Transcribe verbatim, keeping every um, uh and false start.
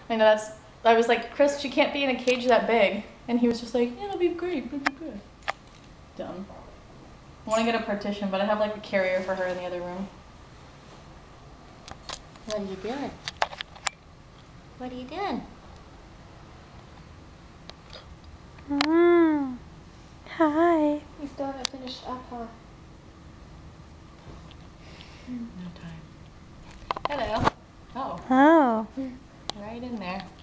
I know that's, I was like, Chris, she can't be in a cage that big. And he was just like, yeah, it'll be great, it'll be good. Dumb. I want to get a partition, but I have like a carrier for her in the other room. What are you doing? What are you doing? Mm. Hi. You still haven't finished up, huh? No time. Hello. Oh. Oh. Right in there.